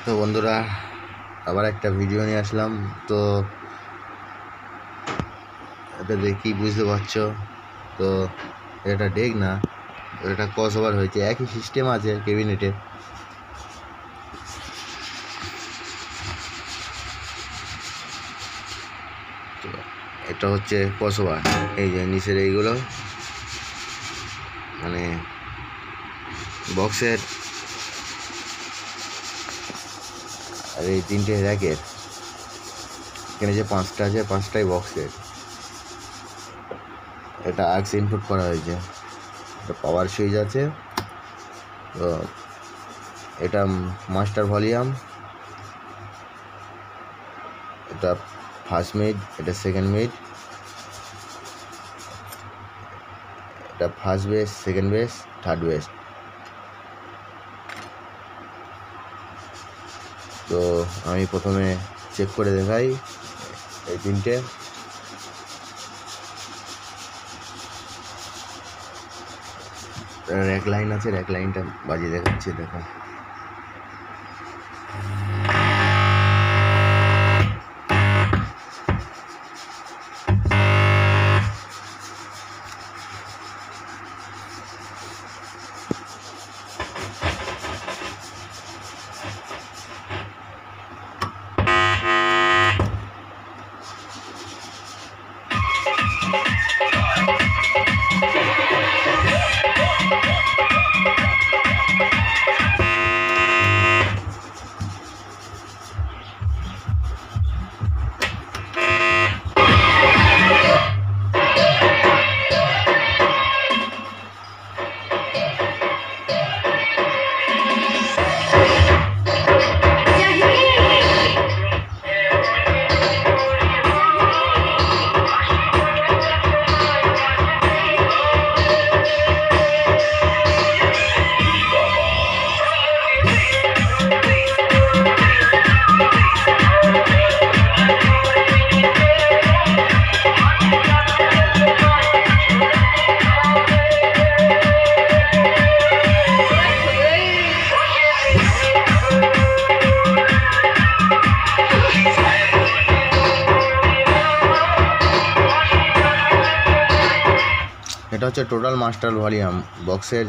তো বন্ধুরা, আবার একটা ভিডিও নিয়ে আসলাম। তো এটা দেখি বুঝতে পারছো, তো এটা ডেক না, এটা ক্রস ওভার হয়েছে। একই সিস্টেম আছে ক্যাবিনেটে। তো এটা হচ্ছে ক্রস ওভার। এই যে নিচের এইগুলো মানে বক্সের, আর এই তিনটে র্যাকের। এখানে যে পাঁচটা আছে, পাঁচটাই বক্সের। এটা আক্স ইনপুট করা হয়েছে, এটা পাওয়ার সুইচ আছে। তো এটা মাস্টার ভলিউম, এটা ফার্স্ট মিড, এটা সেকেন্ড মিড, এটা first base, second base, third base. তো আমি প্রথমে চেক করে দেখাই এই তিনটে। র্যাক লাইন আছে, র্যাক লাইনটা বাজিয়ে দেখাচ্ছি, দেখো। এটা হচ্ছে টোটাল মাস্টার ভলিউম বক্সের,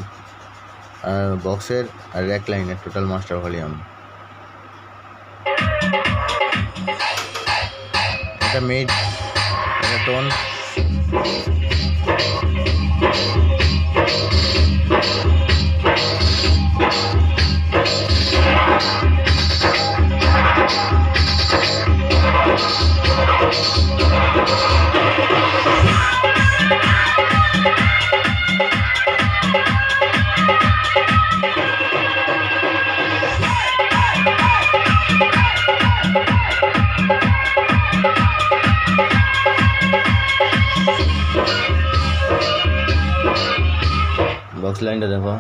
আর র্যাক লাইনের টোটাল মাস্টার ভলিউম। এটা মিড, এটা টোন। বক্স লাইনটা দেখো।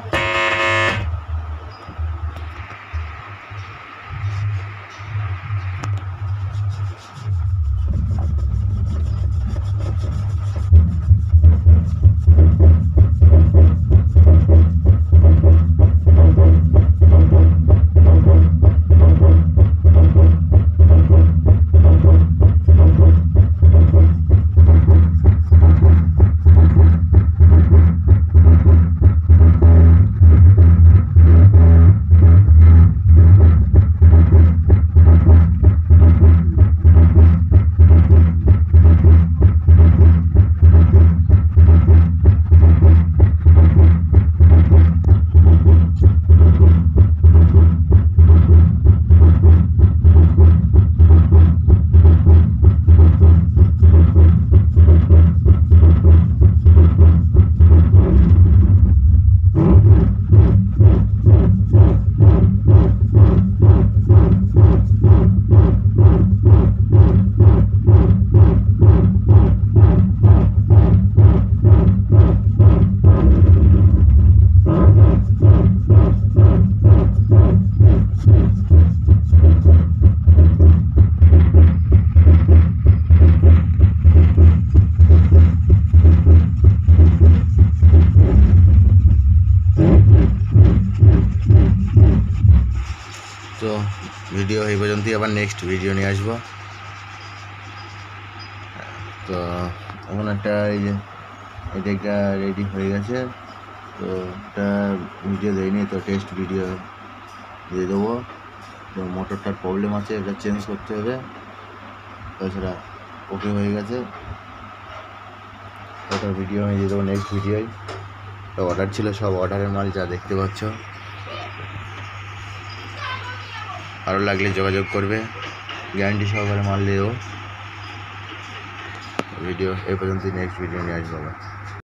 ভিডিও এই পর্যন্তই, আবার নেক্সট ভিডিও নিয়ে আসবো। তো এখন একটা এই যে এটা একটা রেডি হয়ে গেছে, তো একটা ভিডিও দেয়নি, তো টেস্ট ভিডিও দিয়ে দেবো। তো মোটরটার প্রবলেম আছে, এটা চেঞ্জ করতে হবে, তাছাড়া ওকে হয়ে গেছে। ওটা ভিডিও আমি দিয়ে দেবো নেক্সট ভিডিওয়। তো অর্ডার ছিল, সব অর্ডারের মাল যা দেখতে পাচ্ছ। আরও লাগলে যোগাযোগ করবে, গ্যারান্টি সহকারে মাল দিয়ে দেবো। ভিডিও এই পর্যন্তই, নেক্সট ভিডিও নিয়ে আসবো।